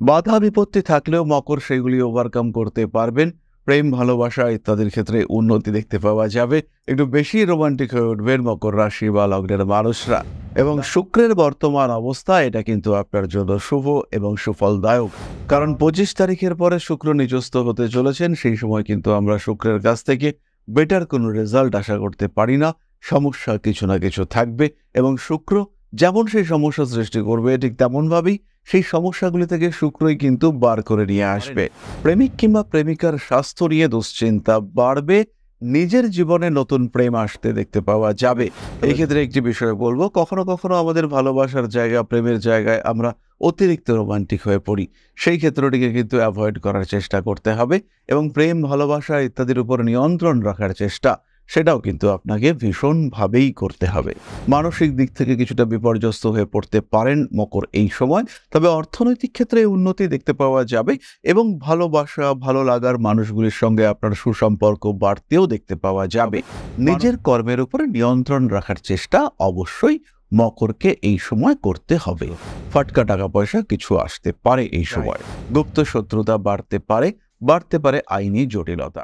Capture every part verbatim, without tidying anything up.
বাধা বিপত্তি থাকলেও মকর সেগুলি ওভারকাম করতে পারবেন। প্রেম ভালোবাসা ইত্যাদির ক্ষেত্রে উন্নতি দেখতে পাওয়া যাবে। একটু বেশি রোমান্টিক হয়ে উঠবেন মকর রাশি বা লগ্নের মানুষরা। এবং শুক্রের বর্তমান অবস্থা এটা কিন্তু আপনার জন্য শুভ এবং সুফলদায়ক, কারণ পঁচিশ তারিখের পরে শুক্র নিচস্থ হতে চলেছেন। সেই সময় কিন্তু আমরা শুক্রের কাছ থেকে বেটার কোনো রেজাল্ট আশা করতে পারি না। সমস্যা কিছু না কিছু থাকবে এবং শুক্র যেমন সেই সমস্যা সৃষ্টি করবে ঠিক তেমনভাবেই সেই সমস্যাগুলি থেকে শুক্রই কিন্তু বার করে নিয়ে আসবে। প্রেমিক কিংবা প্রেমিকার স্বাস্থ্য নিয়ে দুশ্চিন্তা বাড়বে। নিজের জীবনে নতুন প্রেম আসতে দেখতে পাওয়া যাবে। এই ক্ষেত্রে একটি বিষয় বলবো, কখনো কখনো আমাদের ভালোবাসার জায়গা, প্রেমের জায়গায় আমরা অতিরিক্ত রোমান্টিক হয়ে পড়ি। সেই ক্ষেত্রটিকে কিন্তু অ্যাভয়েড করার চেষ্টা করতে হবে এবং প্রেম ভালোবাসা ইত্যাদির উপর নিয়ন্ত্রণ রাখার চেষ্টা সেটাও কিন্তু আপনাকে ভীষণভাবেই করতে হবে। মানসিক দিক থেকে কিছুটা বিপর্যস্ত হয়ে পড়তে পারেন মকর এই সময়, তবে অর্থনৈতিক ক্ষেত্রে উন্নতি দেখতে পাওয়া যাবে এবং ভালোবাসা ভালো লাগার মানুষগুলির সঙ্গে আপনার সুসম্পর্ক বাড়তেও দেখতে পাওয়া যাবে। নিজের কর্মের উপরে নিয়ন্ত্রণ রাখার চেষ্টা অবশ্যই মকরকে এই সময় করতে হবে। ফাটকা টাকা পয়সা কিছু আসতে পারে এই সময়। গুপ্ত শত্রুতা বাড়তে পারে, বাড়তে পারে আইনি জটিলতা।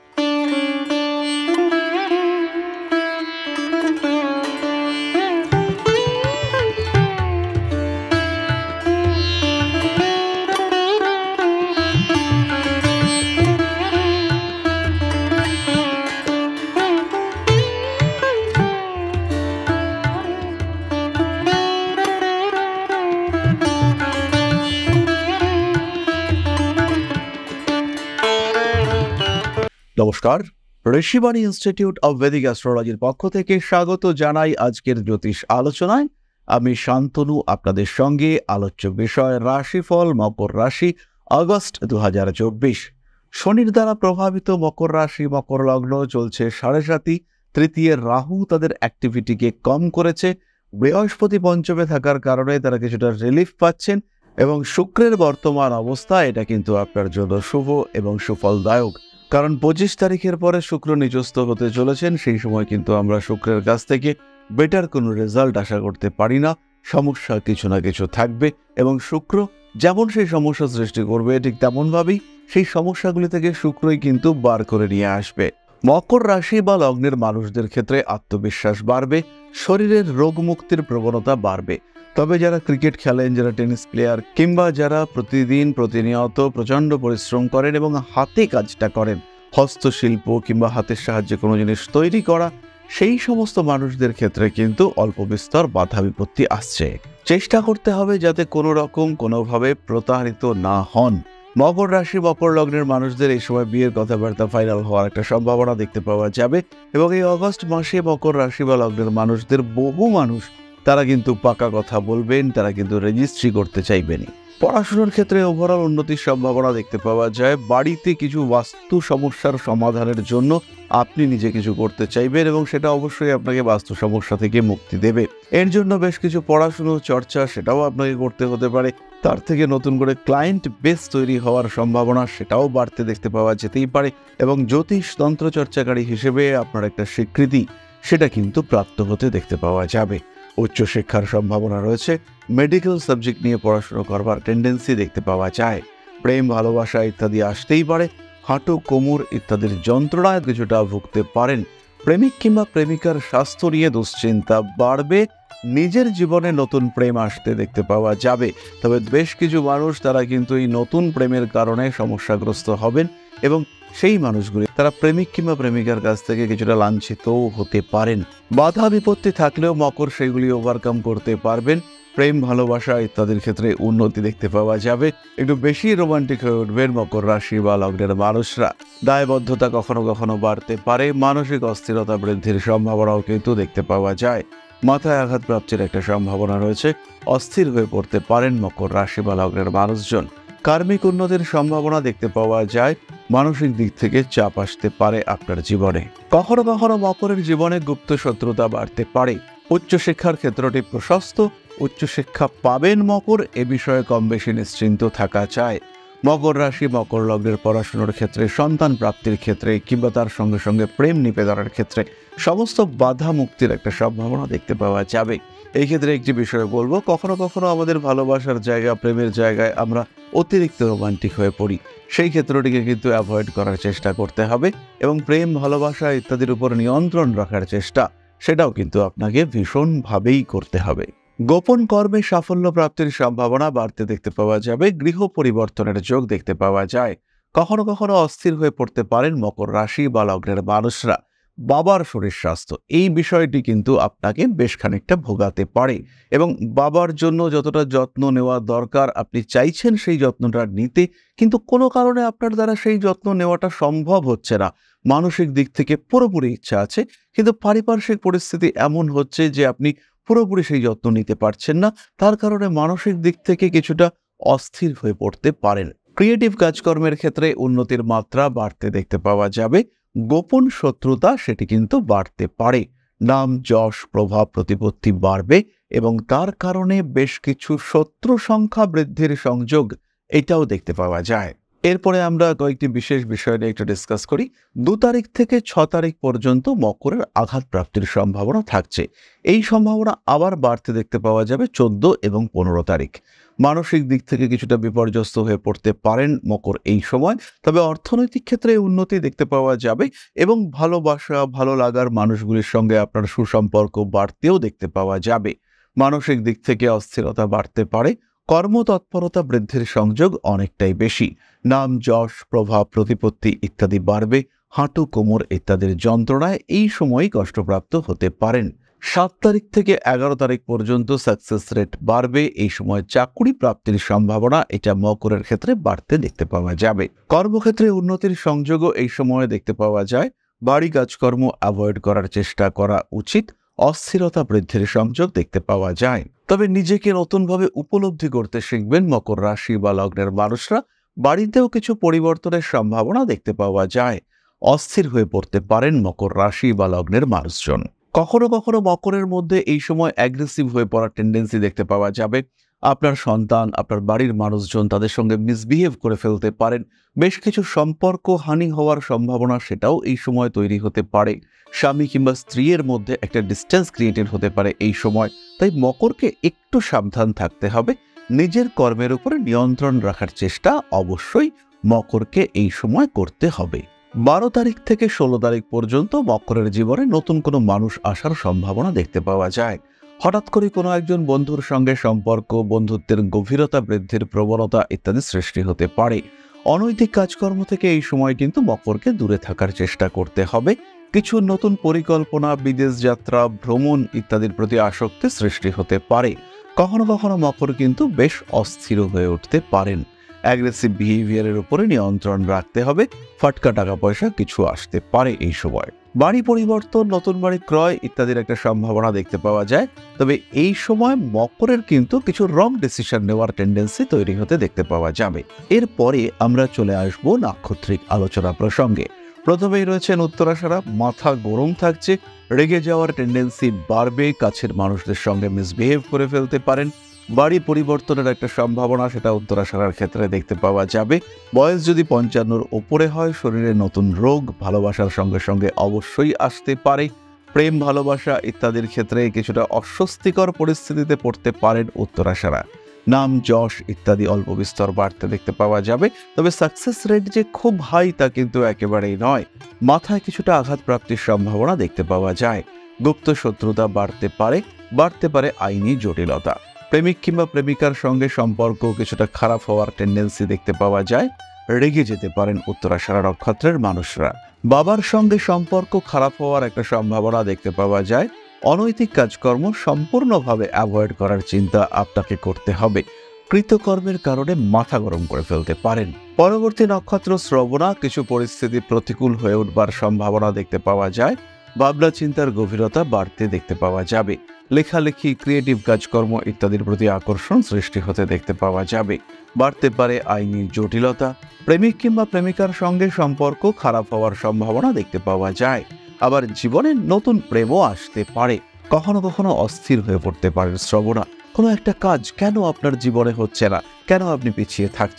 নমস্কার, ঋষিবাণী ইনস্টিটিউট অব ভেদিক অ্যাস্ট্রোলজির পক্ষ থেকে স্বাগত জানাই আজকের জ্যোতিষ আলোচনায়। আমি শান্তনু, আপনাদের সঙ্গে আলোচ্য বিষয় রাশিফল মকর রাশি আগস্ট দু হাজার চব্বিশ। শনির দ্বারা প্রভাবিত মকর রাশি মকর লগ্ন চলছে সাড়ে সাতি। তৃতীয় রাহু তাদের অ্যাক্টিভিটিকে কম করেছে। বৃহস্পতি পঞ্চমে থাকার কারণে তারা কিছুটা রিলিফ পাচ্ছেন এবং শুক্রের বর্তমান অবস্থা এটা কিন্তু আপনার জন্য শুভ এবং সুফলদায়ক, কারণ পঁচিশ তারিখের পরে শুক্র নিচস্থ হতে চলেছেন। সেই সময় কিন্তু আমরা শুক্রের কাছ থেকে বেটার কোনো রেজাল্ট আশা করতে পারি না। সমস্যা কিছু না কিছু থাকবে এবং শুক্র যেমন সেই সমস্যা সৃষ্টি করবে ঠিক তেমনভাবেই সেই সমস্যাগুলি থেকে শুক্রই কিন্তু বার করে নিয়ে আসবে। মকর রাশি বা লগ্নের মানুষদের ক্ষেত্রে আত্মবিশ্বাস বাড়বে, শরীরের রোগ মুক্তির প্রবণতা বাড়বে। তবে যারা ক্রিকেট খেলেন, যারা টেনিস প্লেয়ার কিংবা যারা প্রতিদিন প্রতিনিয়ত প্রচণ্ড পরিশ্রম করেন এবং হাতে কাজটা করেন, হস্তশিল্প কিংবা হাতের সাহায্যে কোনো জিনিস তৈরি করা, সেই সমস্ত মানুষদের ক্ষেত্রে কিন্তু অল্প বিস্তর বাধা বিপত্তি আসছে। চেষ্টা করতে হবে যাতে কোনো রকম কোনোভাবে প্রতারিত না হন। মকর রাশি মকর লগ্নের মানুষদের এই সময় বিয়ের কথাবার্তা ফাইনাল হওয়ার একটা সম্ভাবনা দেখতে পাওয়া যাবে এবং এই অগস্ট মাসে মকর রাশি বা লগ্নের মানুষদের বহু মানুষ তারা কিন্তু পাকা কথা বলবেন, তারা কিন্তু রেজিস্ট্রি করতে চাইবেন। পড়াশোনার ক্ষেত্রে ওভারঅল উন্নতির সম্ভাবনা দেখতে পাওয়া যায়। বাড়িতে কিছু বাস্তু সমস্যার সমাধানের জন্য আপনি নিজে কিছু করতে চাইবেন এবং সেটা অবশ্যই আপনাকে বাস্তু সমস্যা থেকে মুক্তি দেবে। এর জন্য বেশ কিছু পড়াশুনো চর্চা সেটাও আপনাকে করতে হতে পারে। তার থেকে নতুন করে ক্লায়েন্ট বেস তৈরি হওয়ার সম্ভাবনা সেটাও বাড়তে দেখতে পাওয়া যেতেই পারে এবং জ্যোতিষ তন্ত্র চর্চাকারী হিসেবে আপনার একটা স্বীকৃতি সেটা কিন্তু প্রাপ্ত হতে দেখতে পাওয়া যাবে। উচ্চশিক্ষার সম্ভাবনা রয়েছে। মেডিকেল সাবজেক্ট নিয়ে পড়াশোনা করবার টেন্ডেন্সি দেখতে পাওয়া যায়। প্রেম ভালোবাসা ইত্যাদি আসতেই পারে। হাঁটু কোমর ইত্যাদির যন্ত্রণায় কিছুটা ভুগতে পারেন। প্রেমিক কিংবা প্রেমিকার স্বাস্থ্য নিয়ে দুশ্চিন্তা বাড়বে। নিজের জীবনে নতুন প্রেম আসতে দেখতে পাওয়া যাবে। তবে বেশ কিছু মানুষ তারা কিন্তু এই নতুন প্রেমের কারণে সমস্যাগ্রস্ত হবেন এবং সেই মানুষগুলি তারা প্রেমিক কিংবা প্রেমিকার কাছ থেকে কিছুটা লাঞ্ছিতও হতে পারেন। বাধা বিপত্তি থাকলেও মকর সেগুলি ওভারকাম করতে পারবেন। প্রেম ভালোবাসা ইত্যাদির ক্ষেত্রে উন্নতি দেখতে পাওয়া যাবে। একটু বেশি রোমান্টিক হয়ে উঠবেন মকর রাশি বা লগ্নের মানুষরা। দায়বদ্ধতা কখনো কখনো বাড়তে পারে। মানসিক অস্থিরতা বৃদ্ধির সম্ভাবনাও কিন্তু দেখতে পাওয়া যায়। মাথায় আঘাত প্রাপ্তির একটা সম্ভাবনা রয়েছে। অস্থির হয়ে পড়তে পারেন মকর রাশি বা লগ্নের মানুষজন। কার্মিক উন্নতির সম্ভাবনা দেখতে পাওয়া যায়। মানসিক দিক থেকে চাপ আসতে পারে আপনার জীবনে। কখনো কখনো মকরের জীবনে গুপ্ত শত্রুতা বাড়তে পারে। উচ্চশিক্ষার ক্ষেত্রটি প্রশস্ত। উচ্চশিক্ষা পাবেন মকর, এ বিষয়ে কম বেশি নিশ্চিন্ত থাকা চায়। মকর রাশি মকর লগ্নের পড়াশোনার ক্ষেত্রে, সন্তান প্রাপ্তির ক্ষেত্রে কিংবা তার সঙ্গে সঙ্গে প্রেম নিবেদনের ক্ষেত্রে সমস্ত বাধা মুক্তির একটা সম্ভাবনা দেখতে পাওয়া যাবে। এই ক্ষেত্রে একটি বিষয় বলবো, কখনো কখনো আমাদের ভালোবাসার জায়গা, প্রেমের জায়গায় আমরা অতিরিক্ত রোমান্টিক হয়ে পড়ি। সেই ক্ষেত্রটিকে কিন্তু অ্যাভয়েড করার চেষ্টা করতে হবে এবং প্রেম, ভালোবাসা ইত্যাদির উপর নিয়ন্ত্রণ রাখার চেষ্টা, সেটাও কিন্তু আপনাকে ভীষণভাবেই করতে হবে। গোপন কর্মে সাফল্য প্রাপ্তির সম্ভাবনা বাড়তে দেখতে পাওয়া যাবে। গৃহ পরিবর্তনের যোগ দেখতে পাওয়া যায়। কখনো কখনো অস্থির হয়ে পড়তে পারেন মকর রাশি বা লগ্নের মানুষরা। বাবার শরীর স্বাস্থ্য, এই বিষয়টি কিন্তু আপনাকে বেশ খানিকটা ভোগাতে পারে এবং বাবার জন্য যতটা যত্ন নেওয়া দরকার, আপনি চাইছেন সেই যত্নটা নিতে, কিন্তু কোনো কারণে আপনার দ্বারা সেই যত্ন নেওয়াটা সম্ভব হচ্ছে না। মানসিক দিক থেকে পুরোপুরি ইচ্ছা আছে, কিন্তু পারিপার্শ্বিক পরিস্থিতি এমন হচ্ছে যে আপনি পুরোপুরি সেই যত্ন নিতে পারছেন না। তার কারণে মানসিক দিক থেকে কিছুটা অস্থির হয়ে পড়তে পারেন। ক্রিয়েটিভ কাজকর্মের ক্ষেত্রে উন্নতির মাত্রা বাড়তে দেখতে পাওয়া যাবে। গোপন শত্রুতা সেটি কিন্তু বাড়তে পারে। নাম, যশ, প্রভাব, প্রতিপত্তি বাড়বে এবং তার কারণে বেশ কিছু শত্রু সংখ্যা বৃদ্ধির সংযোগ এটাও দেখতে পাওয়া যায়। এরপরে আমরা কয়েকটি বিশেষ বিষয় নিয়ে একটু ডিসকাস করি। দু তারিখ থেকে ছ তারিখ পর্যন্ত মকরের আঘাত প্রাপ্তির সম্ভাবনা থাকছে। এই সম্ভাবনা আবার বাড়তে দেখতে পাওয়া যাবে চোদ্দ এবং পনেরো তারিখ। মানসিক দিক থেকে কিছুটা বিপর্যস্ত হয়ে পড়তে পারেন মকর এই সময়, তবে অর্থনৈতিক ক্ষেত্রে উন্নতি দেখতে পাওয়া যাবে এবং ভালোবাসা, ভালো লাগার মানুষগুলির সঙ্গে আপনার সুসম্পর্ক বাড়তেও দেখতে পাওয়া যাবে। মানসিক দিক থেকে অস্থিরতা বাড়তে পারে। কর্মতৎপরতা বৃদ্ধির সংযোগ অনেকটাই বেশি। নাম, যশ, প্রভাব, প্রতিপত্তি ইত্যাদি বাড়বে। হাঁটু, কোমর ইত্যাদির যন্ত্রণায় এই সময়ই কষ্টপ্রাপ্ত হতে পারেন। সাত তারিখ থেকে এগারো তারিখ পর্যন্ত সাকসেস রেট বাড়বে। এই সময় চাকরি প্রাপ্তির সম্ভাবনা এটা মকরের ক্ষেত্রে বাড়তে দেখতে পাওয়া যাবে। কর্মক্ষেত্রে উন্নতির সংযোগও এই সময়ে দেখতে পাওয়া যায়। বাড়ি কাজকর্ম অ্যাভয়েড করার চেষ্টা করা উচিত। অস্থিরতা বৃদ্ধির সংযোগ দেখতে পাওয়া যায়। তবে নিজেকে নতুনভাবে উপলব্ধি করতে শিখবেন মকর রাশি বা লগ্নের মানুষরা। বাড়িতেও কিছু পরিবর্তনের সম্ভাবনা দেখতে পাওয়া যায়। অস্থির হয়ে পড়তে পারেন মকর রাশি বা লগ্নের মানুষজন। কখনো কখনো মকরের মধ্যে এই সময় অ্যাগ্রেসিভ হয়ে পড়ার টেন্ডেন্সি দেখতে পাওয়া যাবে। আপনার সন্তান, আপনার বাড়ির মানুষজন তাদের সঙ্গে মিসবিহেভ করে ফেলতে পারেন। বেশ কিছু সম্পর্ক হানি হওয়ার সম্ভাবনা সেটাও এই সময় তৈরি হতে পারে। স্বামী কিংবা স্ত্রীর মধ্যে একটা ডিস্টেন্স ক্রিয়েটেড হতে পারে এই সময়। তাই মকরকে একটু সাবধান থাকতে হবে। নিজের কর্মের উপরে নিয়ন্ত্রণ রাখার চেষ্টা অবশ্যই মকরকে এই সময় করতে হবে। বারো তারিখ থেকে ষোলো তারিখ পর্যন্ত মকরের জীবনে নতুন কোনো মানুষ আসার সম্ভাবনা দেখতে পাওয়া যায়। হঠাৎ করে কোনো একজন বন্ধুর সঙ্গে সম্পর্ক, বন্ধুত্বের গভীরতা বৃদ্ধির প্রবণতা ইত্যাদি সৃষ্টি হতে পারে। অনৈতিক কাজকর্ম থেকে এই সময় কিন্তু মকরকে দূরে থাকার চেষ্টা করতে হবে। কিছু নতুন পরিকল্পনা, বিদেশ যাত্রা, ভ্রমণ ইত্যাদির প্রতি আসক্তি সৃষ্টি হতে পারে। কখনো কখনো মকর কিন্তু বেশ অস্থির হয়ে উঠতে পারেন। অ্যাগ্রেসিভ বিহেভিয়ারের উপরে নিয়ন্ত্রণ রাখতে হবে। ফাটকা টাকা পয়সা কিছু আসতে পারে এই সময়। বাড়ি পরিবর্তন, নতুন বাড়ি ক্রয় ইত্যাদির একটা সম্ভাবনা দেখতে পাওয়া যায়। তবে এই সময় মকরের কিন্তু কিছু রং ডিসিশন নেওয়ার টেন্ডেন্সি তৈরি হতে দেখতে পাওয়া যাবে। এরপরে আমরা চলে আসব নাক্ষত্রিক আলোচনা প্রসঙ্গে। প্রথমেই রয়েছেন উত্তরাষাঢ়া। মাথা গরম থাকছে, রেগে যাওয়ার টেন্ডেন্সি বাড়বে, কাছের মানুষদের সঙ্গে মিসবিহেভ করে ফেলতে পারেন। বাড়ি পরিবর্তনের একটা সম্ভাবনা সেটা উত্তরাষাঢ়ার ক্ষেত্রে দেখতে পাওয়া যাবে। বয়স যদি পঞ্চান্নর ওপরে হয়, শরীরে নতুন রোগ ভালোবাসার সঙ্গে সঙ্গে অবশ্যই আসতে পারে। প্রেম, ভালোবাসা ইত্যাদির ক্ষেত্রে কিছুটা অস্বস্তিকর পরিস্থিতিতে পড়তে পারেন উত্তরাষাঢ়া। নাম, যশ ইত্যাদি অল্প বিস্তর বাড়তে দেখতে পাওয়া যাবে। তবে সাকসেস রেট যে খুব হাই তা কিন্তু একেবারেই নয়। মাথায় কিছুটা আঘাত প্রাপ্তির সম্ভাবনা দেখতে পাওয়া যায়। গুপ্ত শত্রুতা বাড়তে পারে। বাড়তে পারে আইনি জটিলতা। প্রেমিক কিংবা প্রেমিকার সঙ্গে সম্পর্ক কিছুটা খারাপ হওয়ার টেন্ডেন্সি দেখতে পাওয়া যায়। রেগে যেতে পারেন উত্তরাষাঢ়া নক্ষত্রের মানুষরা। বাবার সঙ্গে সম্পর্ক খারাপ হওয়ার একটা সম্ভাবনা দেখতে পাওয়া যায়। অনৈতিক কাজকর্ম সম্পূর্ণভাবে অ্যাভয়েড করার চিন্তা আপনাকে করতে হবে। কৃতকর্মের কারণে মাথা গরম করে ফেলতে পারেন। পরবর্তী নক্ষত্র শ্রবণা। কিছু পরিস্থিতি প্রতিকূল হয়ে উঠবার সম্ভাবনা দেখতে পাওয়া যায়। ভাবনা চিন্তার গভীরতা বাড়তে দেখতে পাওয়া যাবে। লেখালেখি, ক্রিয়েটিভ কাজকর্ম ইত্যাদির প্রতি আকর্ষণ সৃষ্টি হতে দেখতে পাওয়া যাবে। বাড়তে পারে আইনি জটিলতা। প্রেমিক কিংবা প্রেমিকার সঙ্গে সম্পর্ক খারাপ হওয়ার সম্ভাবনা দেখতে পাওয়া যায়। আবার জীবনে নতুন প্রেমও আসতে পারে। কখনো কখনো অস্থির হয়ে পড়তে পারেন শ্রবণা। কোনো একটা কাজ কেন আপনার জীবনে হচ্ছে না, কেন আপনি পিছিয়ে থাকছেন,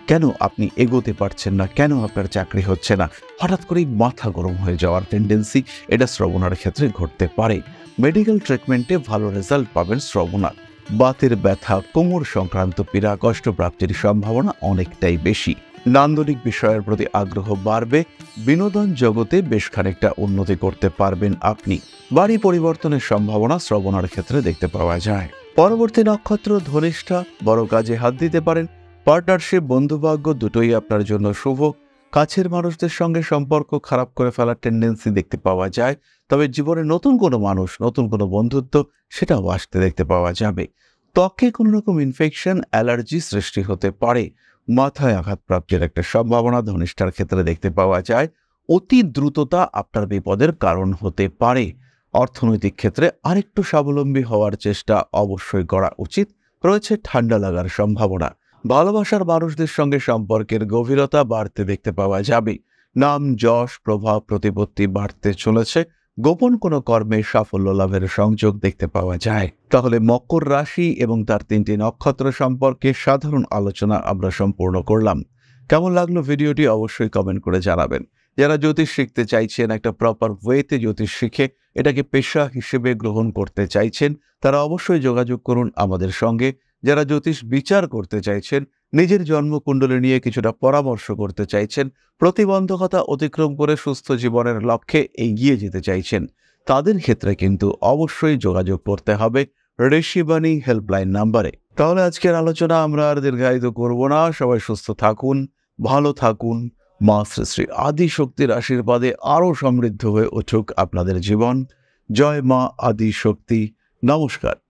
কেন আপনি এগোতে পারছেন না, কেন আপনার চাকরি হচ্ছে না, হঠাৎ করেই মাথা গরম হয়ে যাওয়ার টেন্ডেন্সি, এটা শ্রবণার ক্ষেত্রে ঘটতে পারে। মেডিকেল ট্রিটমেন্টে ভালো রেজাল্ট পাবেন শ্রবণার। বাতের ব্যথা, কোমর সংক্রান্ত পীড়া, কষ্টপ্রাপ্তির সম্ভাবনা অনেকটাই বেশি। নান্দনিক বিষয়ের প্রতি আগ্রহ বাড়বে। বিনোদন জগতে বেশ খানিকটা উন্নতি করতে পারবেন আপনি। বাড়ি পরিবর্তনের সম্ভাবনা শ্রবণার ক্ষেত্রে দেখতে পাওয়া যায়। পরবর্তী নক্ষত্র ধনিষ্ঠা, বড় কাজে হাত দিতে পারেন। পার্টনারশিপ, বন্ধুভাগ্য দুটোই আপনার জন্য শুভ। কাছের মানুষদের সঙ্গে সম্পর্ক খারাপ করে ফেলার টেন্ডেন্সি দেখতে পাওয়া যায়, তবে জীবনে নতুন কোনো মানুষ, নতুন কোনো বন্ধুত্ব সেটাও আসতে দেখতে পাওয়া যাবে। ত্বকে কোনো রকম ইনফেকশন, অ্যালার্জি সৃষ্টি হতে পারে। মাথায় আঘাতপ্রাপ্তির একটা সম্ভাবনা ধনিষ্ঠার ক্ষেত্রে দেখতে পাওয়া যায়। অতি দ্রুততা আপনার বিপদের কারণ হতে পারে। অর্থনৈতিক ক্ষেত্রে আরেকটু স্বাবলম্বী হওয়ার চেষ্টা অবশ্যই করা উচিত। রয়েছে ঠান্ডা লাগার সম্ভাবনা। ভালোবাসার মানুষদের সঙ্গে সম্পর্কের গভীরতা বাড়তে দেখতে পাওয়া যাবে। নাম, যশ, প্রভাব, প্রতিপত্তি বাড়তে চলেছে। গোপন কোনো কর্মে সাফল্য লাভের সংযোগ দেখতে পাওয়া যায়। তাহলে মকর রাশি এবং তার তিনটি নক্ষত্র সম্পর্কে সাধারণ আলোচনা আমরা সম্পূর্ণ করলাম। কেমন লাগলো ভিডিওটি অবশ্যই কমেন্ট করে জানাবেন। যারা জ্যোতিষ শিখতে চাইছেন, একটা প্রপার ওয়েতে জ্যোতিষ শিখে এটাকে পেশা হিসেবে গ্রহণ করতে চাইছেন, তারা অবশ্যই যোগাযোগ করুন আমাদের সঙ্গে। যারা জ্যোতিষ বিচার করতে চাইছেন, নিজের জন্মকুণ্ডলী নিয়ে কিছুটা পরামর্শ করতে চাইছেন, প্রতিবন্ধকতা অতিক্রম করে সুস্থ জীবনের লক্ষ্যে এগিয়ে যেতে চাইছেন, তাদের ক্ষেত্রে কিন্তু অবশ্যই যোগাযোগ করতে হবে ঋষিবাণী হেল্পলাইন নাম্বারে। তাহলে আজকের আলোচনা আমরা আর দীর্ঘায়িত করব না। সবাই সুস্থ থাকুন, ভালো থাকুন। মা শ্রী শ্রী আদি শক্তির আশীর্বাদে আরও সমৃদ্ধ হয়ে উঠুক আপনাদের জীবন। জয় মা আদি শক্তি। নমস্কার।